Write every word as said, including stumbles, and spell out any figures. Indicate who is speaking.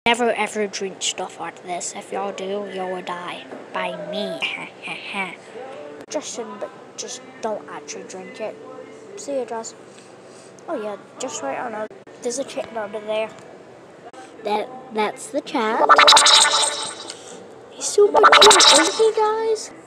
Speaker 1: Never ever drink stuff like this. If y'all do, y'all will die by me. Just but just don't actually drink it. See you, Joss. Oh yeah, just right on. There's a chicken under there. That that's the chat. He's super cute, isn't he, guys?